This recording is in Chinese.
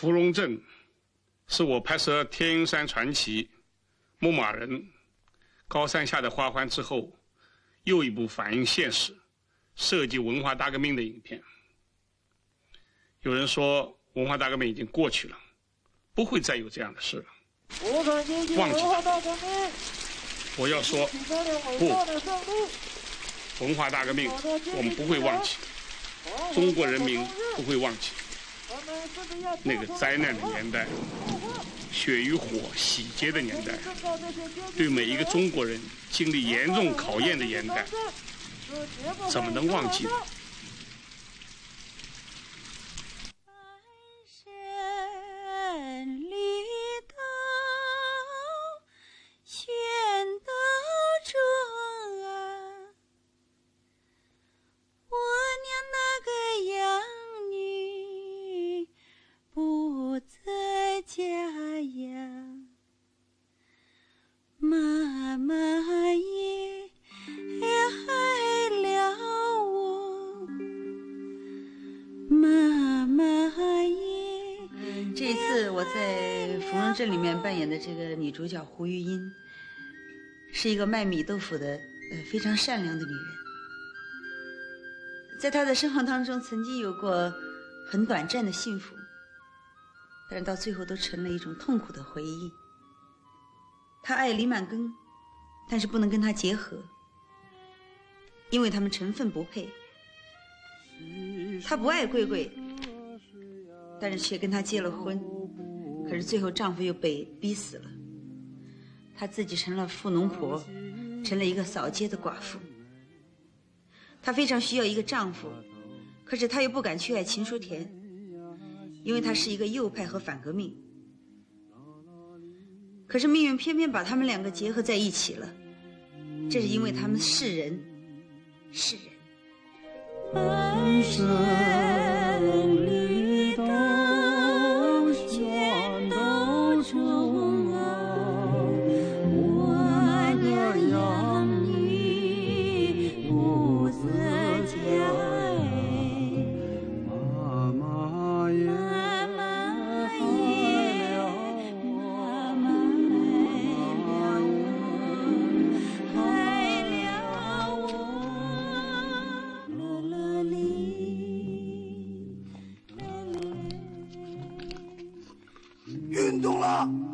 芙蓉镇是我拍摄《天云山传奇》《牧马人》《高山下的花环》之后又一部反映现实、涉及文化大革命的影片。有人说文化大革命已经过去了，不会再有这样的事了，忘记了。我要说不，文化大革命我们不会忘记，中国人民不会忘记。那个灾难的年代，血与火洗劫的年代，对每一个中国人经历严重考验的年代，怎么能忘记呢？ 这里面扮演的这个女主角胡玉音，是一个卖米豆腐的非常善良的女人。在她的生活当中，曾经有过很短暂的幸福，但是到最后都成了一种痛苦的回忆。她爱李满庚，但是不能跟他结合，因为他们成分不配。她不爱桂桂，但是却跟他结了婚。可是最后丈夫又被逼死了，她自己成了富农婆，成了一个扫街的寡妇。她非常需要一个丈夫，可是她又不敢去爱秦书田，因为他是一个右派和反革命。可是命运偏偏把他们两个结合在一起了，这是因为他们是人，是人。半生绿豆全都种啊，我娘养女不择家哎，妈妈也爱了我，妈妈爱了我，啦啦哩。 运动了，